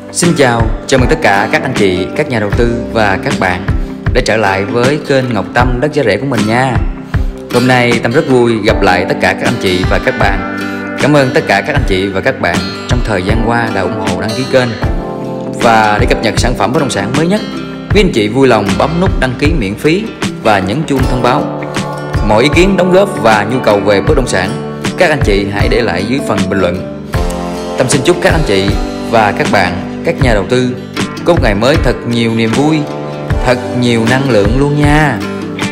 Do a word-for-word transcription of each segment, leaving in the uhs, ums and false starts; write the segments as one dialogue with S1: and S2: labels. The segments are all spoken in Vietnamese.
S1: Xin chào, chào mừng tất cả các anh chị, các nhà đầu tư và các bạn đã trở lại với kênh Ngọc Tâm Đất Giá Rẻ của mình nha. Hôm nay Tâm rất vui gặp lại tất cả các anh chị và các bạn. Cảm ơn tất cả các anh chị và các bạn trong thời gian qua đã ủng hộ đăng ký kênh. Và để cập nhật sản phẩm bất động sản mới nhất, quý anh chị vui lòng bấm nút đăng ký miễn phí và nhấn chuông thông báo. Mọi ý kiến, đóng góp và nhu cầu về bất động sản, các anh chị hãy để lại dưới phần bình luận. Tâm xin chúc các anh chị và các bạn, các nhà đầu tư có một ngày mới thật nhiều niềm vui, thật nhiều năng lượng luôn nha.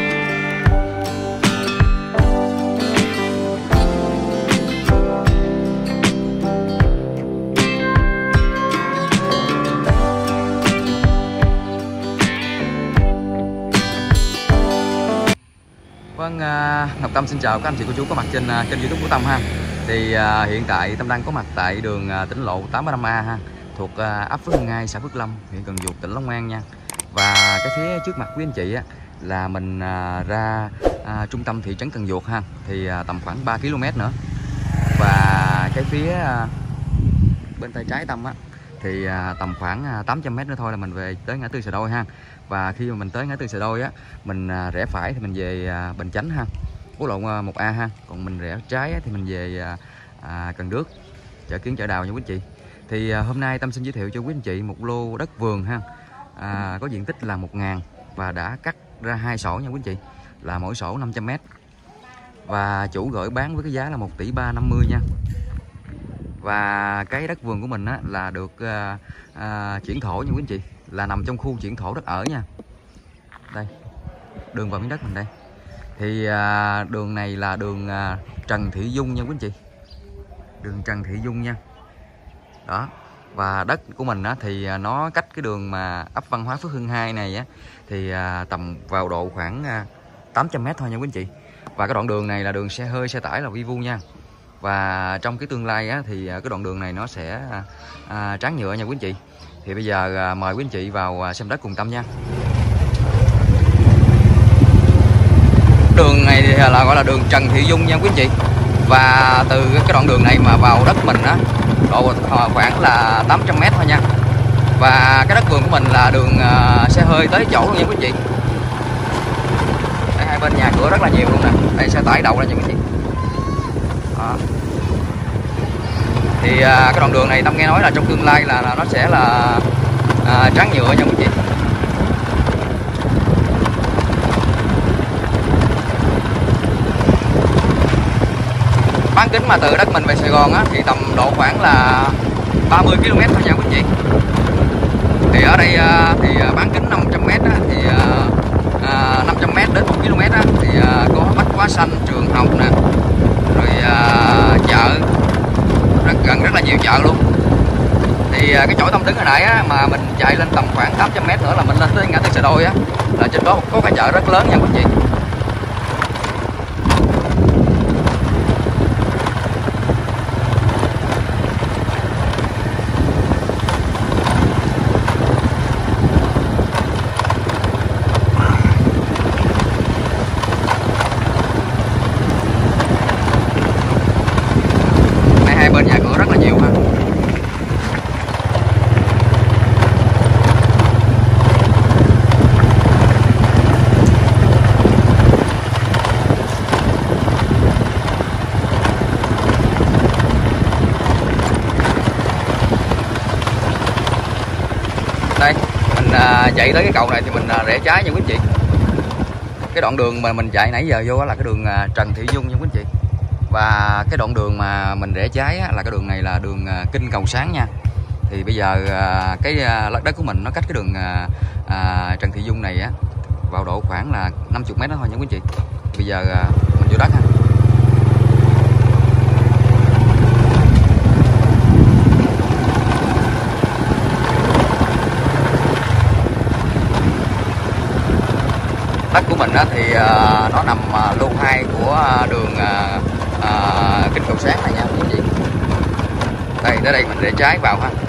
S1: Vâng, Ngọc Tâm xin chào các anh chị cô chú có mặt trên kênh YouTube của Tâm ha. Thì à, hiện tại Tâm đang có mặt tại đường à, tỉnh lộ tám mươi lăm A ha, thuộc à, ấp Phước Hưng hai, xã Phước Lâm, huyện Cần Duộc, tỉnh Long An nha. Và cái phía trước mặt quý anh chị á là mình à, ra à, trung tâm thị trấn Cần Duộc ha, thì à, tầm khoảng ba ki lô mét nữa. Và cái phía à, bên tay trái Tâm á thì à, tầm khoảng à, tám trăm mét nữa thôi là mình về tới ngã tư Sà Đôi ha. Và khi mà mình tới ngã tư Sà Đôi á, mình à, rẽ phải thì mình về à, Bình Chánh ha, quốc lộ một A ha. Còn mình rẽ trái á, thì mình về à, à, Cần Đước, chợ Kiến Chợ Đào nha quý anh chị. Thì à, hôm nay Tâm xin giới thiệu cho quý anh chị một lô đất vườn ha, à, có diện tích là một ngàn và đã cắt ra hai sổ nha quý anh chị, là mỗi sổ năm trăm mét. Và chủ gửi bán với cái giá là một tỷ ba năm mươi nha. Và cái đất vườn của mình á, là được à, à, chuyển thổ nha quý anh chị, là nằm trong khu chuyển thổ đất ở nha. Đây, đường vào miếng đất mình đây. Thì à, đường này là đường à, Trần Thị Dung nha quý anh chị, đường Trần Thị Dung nha. Đó. Và đất của mình á, thì nó cách cái đường mà ấp Văn Hóa Phước Hưng hai này á, thì à, tầm vào độ khoảng à, tám trăm mét thôi nha quý anh chị. Và cái đoạn đường này là đường xe hơi, xe tải là vi vu nha. Và trong cái tương lai á, thì cái đoạn đường này nó sẽ à, tráng nhựa nha quý anh chị. Thì bây giờ à, mời quý anh chị vào xem đất cùng Tâm nha. Đường này thì là gọi là đường Trần Thị Dung nha quý anh chị. Và từ cái đoạn đường này mà vào đất mình á, độ khoảng là tám trăm mét thôi nha. Và cái đất vườn của mình là đường uh, xe hơi tới chỗ luôn nha quý anh chị. Đây, hai bên nhà cửa rất là nhiều luôn nè. Đây xe tải đậu ra nha quý anh chị. Đó. Thì uh, cái đoạn đường này Tâm nghe nói là trong tương lai là, là nó sẽ là uh, tráng nhựa nha quý anh chị. Bán kính mà từ đất mình về Sài Gòn á, thì tầm độ khoảng là ba mươi ki lô mét thôi nha quý anh chị. Thì ở đây thì bán kính năm trăm mét á, thì à, năm trăm mét đến một ki lô mét á, thì có Bách Hóa Xanh, trường học nè, rồi à, chợ, rất, gần rất là nhiều chợ luôn. Thì cái chỗ Tâm đứng hồi nãy á, mà mình chạy lên tầm khoảng tám trăm mét nữa là mình lên tới ngã tư Sà Đôi á, là trên đó có cái chợ rất lớn nha quý anh chị. Bên nhà cửa rất là nhiều ha. Đây, mình à, chạy tới cái cầu này thì mình à, rẽ trái nha quý anh chị. Cái đoạn đường mà mình chạy nãy giờ vô là cái đường à, Trần Thị Dung nha quý anh chị. Và cái đoạn đường mà mình rẽ trái á, là cái đường này là đường uh, Kinh Cầu Sáng nha. Thì bây giờ uh, cái uh, đất của mình nó cách cái đường uh, uh, Trần Thị Dung này á vào độ khoảng là năm mươi mét đó thôi nha quý anh chị. Bây giờ uh, mình vô đất ha. Đất của mình á, thì uh, nó nằm uh, lô hai của uh, đường uh, À, Kinh Cầu Sáng này nha quý anh chị. Đây, tới đây mình rẽ trái vào ha.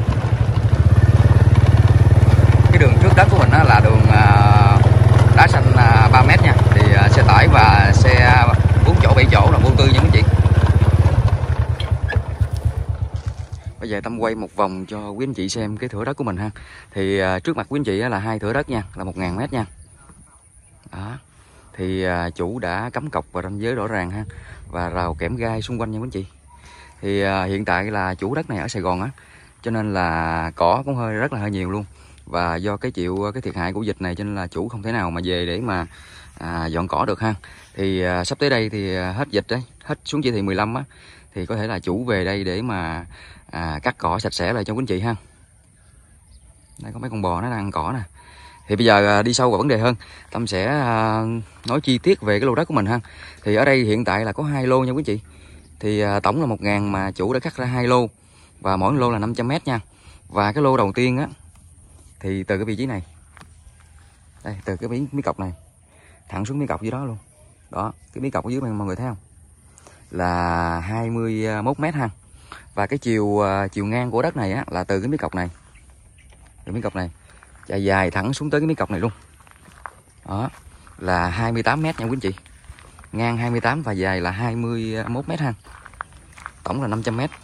S1: Cái đường trước đất của mình á, là đường à, đá xanh à, ba mét nha. Thì à, xe tải và xe bốn chỗ bảy chỗ là vô tư nha quý anh chị. Bây giờ Tâm quay một vòng cho quý anh chị xem cái thửa đất của mình ha. Thì à, trước mặt quý anh chị là hai thửa đất nha, là một ngàn mét nha. Đó. Thì à, chủ đã cắm cọc và ranh giới rõ ràng ha, và rào kẽm gai xung quanh nha quý anh chị. Thì à, hiện tại là chủ đất này ở Sài Gòn á, cho nên là cỏ cũng hơi rất là hơi nhiều luôn. Và do cái chịu cái thiệt hại của dịch này cho nên là chủ không thể nào mà về để mà à, dọn cỏ được ha. Thì à, sắp tới đây thì hết dịch đấy, hết xuống chỉ thị mười lăm á, thì có thể là chủ về đây để mà à, cắt cỏ sạch sẽ lại cho quý anh chị ha. Đây có mấy con bò nó đang ăn cỏ nè. Thì bây giờ à, đi sâu vào vấn đề hơn, Tâm sẽ à, nói chi tiết về cái lô đất của mình ha. Thì ở đây hiện tại là có hai lô nha quý anh chị. Thì à, tổng là một ngàn mà chủ đã cắt ra hai lô, và mỗi lô là năm trăm mét nha. Và cái lô đầu tiên á thì từ cái vị trí này, đây, từ cái miếng, miếng cọc này thẳng xuống miếng cọc dưới đó luôn. Đó, cái miếng cọc ở dưới này mọi người thấy không? Là hai mươi mốt mét ha. Và cái chiều chiều ngang của đất này á là từ cái miếng cọc này, từ miếng cọc này chạy dài thẳng xuống tới cái miếng cọc này luôn. Đó, là hai mươi tám mét nha quý anh chị. Ngang hai mươi tám và dài là hai mươi mốt mét ha. Tổng là năm trăm mét.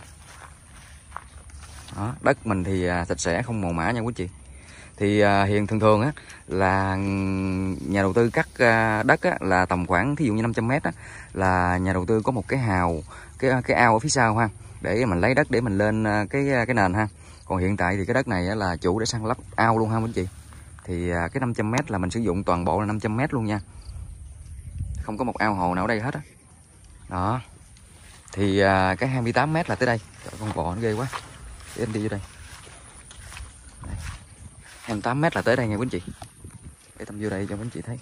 S1: Đó, đất mình thì sạch sẽ không màu mã nha quý anh chị. Thì à, hiện thường thường á là nhà đầu tư cắt à, đất á, là tầm khoảng thí dụ như năm trăm mét á, là nhà đầu tư có một cái hào, cái cái ao ở phía sau ha, để mình lấy đất để mình lên cái cái nền ha. Còn hiện tại thì cái đất này á, là chủ để sang lắp ao luôn ha quý anh chị. Thì à, cái năm trăm mét là mình sử dụng toàn bộ là năm trăm mét luôn nha, không có một ao hồ nào ở đây hết á. Đó. Thì à, cái hai mươi tám mét là tới đây. Trời, con bò nó ghê quá, để anh đi vô đây. hai mươi tám mét là tới đây nha quý anh chị. Để Tâm vô đây cho quý anh chị thấy.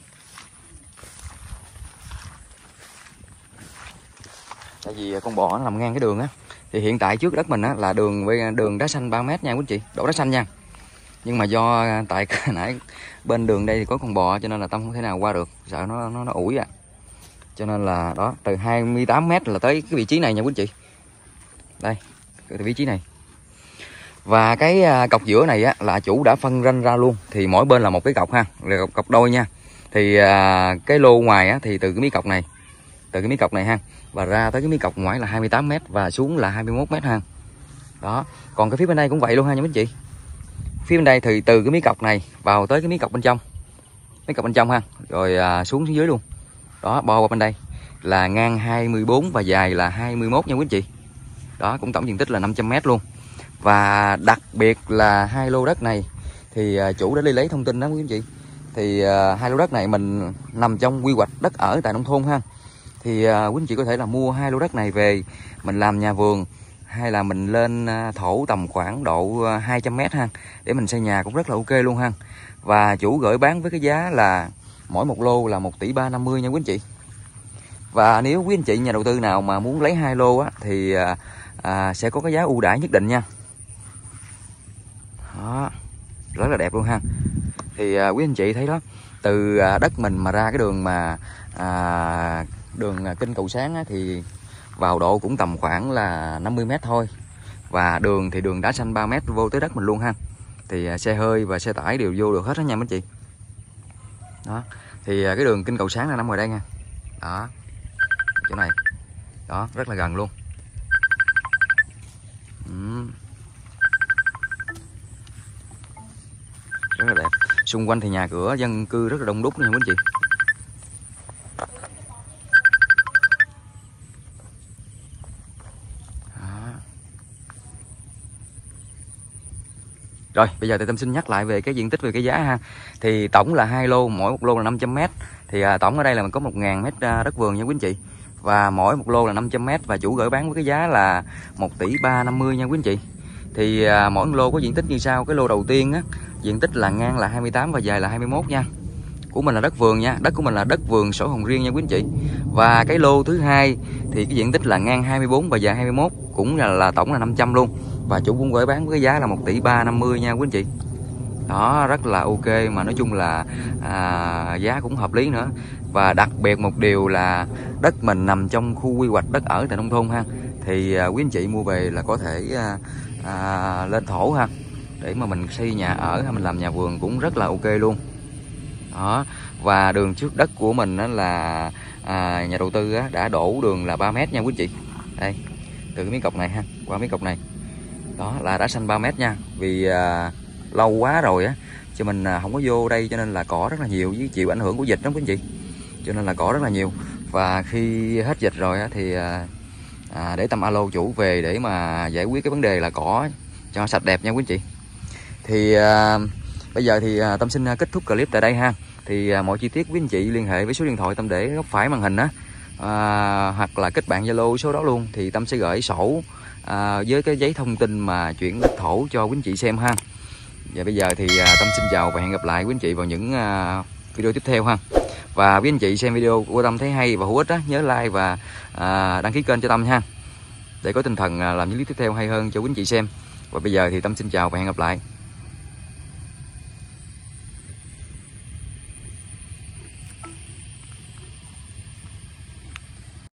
S1: Tại vì con bò nó nằm ngang cái đường á. Thì hiện tại trước đất mình á là đường với đường đá xanh ba mét nha quý anh chị, đổ đá xanh nha. Nhưng mà do tại nãy bên đường đây thì có con bò cho nên là Tâm không thể nào qua được, sợ nó nó nó ủi à. Cho nên là đó, từ hai mươi tám mét là tới cái vị trí này nha quý anh chị. Đây, cái vị trí này. Và cái cọc giữa này á là chủ đã phân ranh ra luôn, thì mỗi bên là một cái cọc ha, là cọc, cọc đôi nha. Thì à, cái lô ngoài á thì từ cái miếng cọc này, từ cái miếng cọc này ha, và ra tới cái miếng cọc ngoài là hai mươi tám mét và xuống là hai mươi mốt mét ha. Đó, còn cái phía bên đây cũng vậy luôn ha nha quý anh chị. Phía bên đây thì từ cái miếng cọc này vào tới cái miếng cọc bên trong, miếng cọc bên trong ha, rồi à, xuống xuống dưới luôn. Đó, bo qua bên đây là ngang hai mươi bốn và dài là hai mươi mốt nha quý anh chị. Đó, cũng tổng diện tích là năm trăm mét luôn. Và đặc biệt là hai lô đất này thì chủ đã đi lấy thông tin đó quý anh chị. Thì uh, hai lô đất này mình nằm trong quy hoạch đất ở tại nông thôn ha. Thì uh, quý anh chị có thể là mua hai lô đất này về mình làm nhà vườn, hay là mình lên uh, thổ tầm khoảng độ uh, hai trăm mét ha, để mình xây nhà cũng rất là ok luôn ha. Và chủ gửi bán với cái giá là mỗi một lô là một tỷ ba năm mươi nha quý anh chị. Và nếu quý anh chị nhà đầu tư nào mà muốn lấy hai lô á thì uh, uh, sẽ có cái giá ưu đãi nhất định nha. Đó, rất là đẹp luôn ha. Thì à, quý anh chị thấy đó, từ à, đất mình mà ra cái đường mà à, đường à, Kinh Cầu Sáng á, thì vào độ cũng tầm khoảng là năm mươi mét thôi. Và đường thì đường đá xanh ba mét vô tới đất mình luôn ha. Thì à, xe hơi và xe tải đều vô được hết đó nha mấy chị. Đó, thì à, cái đường Kinh Cầu Sáng là nằm ngoài đây nha. Đó, chỗ này. Đó, rất là gần luôn. Ừ. Rất là đẹp. Xung quanh thì nhà cửa dân cư rất là đông đúc nha quý anh chị. Đó. Rồi bây giờ thì Tâm xin nhắc lại về cái diện tích, về cái giá ha. Thì tổng là hai lô, mỗi một lô là năm trăm mét. Thì à, tổng ở đây là mình có một ngàn mét đất vườn nha quý anh chị. Và mỗi một lô là năm trăm mét, và chủ gửi bán với cái giá là một tỷ ba năm mươi nha quý anh chị. Thì à, mỗi lô có diện tích như sau. Cái lô đầu tiên á, diện tích là ngang là hai mươi tám và dài là hai mươi mốt nha. Của mình là đất vườn nha, đất của mình là đất vườn sổ hồng riêng nha quý anh chị. Và cái lô thứ hai thì cái diện tích là ngang hai mươi bốn và dài hai mươi mốt, cũng là, là tổng là năm trăm luôn. Và chủ cũng gửi bán với cái giá là một tỷ ba năm mươi nha quý anh chị. Đó, rất là ok, mà nói chung là à, giá cũng hợp lý nữa. Và đặc biệt một điều là đất mình nằm trong khu quy hoạch đất ở tại nông thôn ha. Thì à, quý anh chị mua về là có thể à, à, lên thổ ha, để mà mình xây nhà ở hay mình làm nhà vườn cũng rất là ok luôn. Đó, và đường trước đất của mình đó là à, nhà đầu tư á, đã đổ đường là ba mét nha quý anh chị. Đây, từ cái miếng cọc này ha, qua miếng cọc này Đó là đá xanh ba mét nha. Vì à, lâu quá rồi á, cho mình à, không có vô đây, cho nên là cỏ rất là nhiều, với chịu ảnh hưởng của dịch đó quý anh chị, cho nên là cỏ rất là nhiều. Và khi hết dịch rồi á, thì à, à, để Tâm alo chủ về để mà giải quyết cái vấn đề là cỏ cho sạch đẹp nha quý anh chị. Thì à, bây giờ thì à, Tâm xin kết thúc clip tại đây ha. Thì à, mọi chi tiết quý anh chị liên hệ với số điện thoại Tâm để góc phải màn hình á, à, hoặc là kết bạn Zalo số đó luôn, thì Tâm sẽ gửi sổ à, với cái giấy thông tin mà chuyển đất thổ cho quý anh chị xem ha. Và bây giờ thì à, Tâm xin chào và hẹn gặp lại quý anh chị vào những à, video tiếp theo ha. Và quý anh chị xem video của Tâm thấy hay và hữu ích á, nhớ like và à, đăng ký kênh cho Tâm ha, để có tinh thần à, làm những clip tiếp theo hay hơn cho quý anh chị xem. Và bây giờ thì Tâm xin chào và hẹn gặp lại.